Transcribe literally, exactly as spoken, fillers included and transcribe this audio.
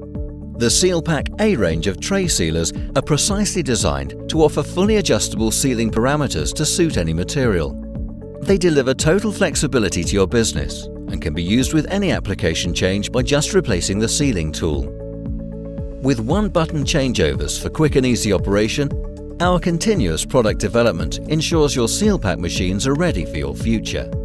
The SealPak A range of tray sealers are precisely designed to offer fully adjustable sealing parameters to suit any material. They deliver total flexibility to your business and can be used with any application change by just replacing the sealing tool. With one-button changeovers for quick and easy operation, our continuous product development ensures your SealPak machines are ready for your future.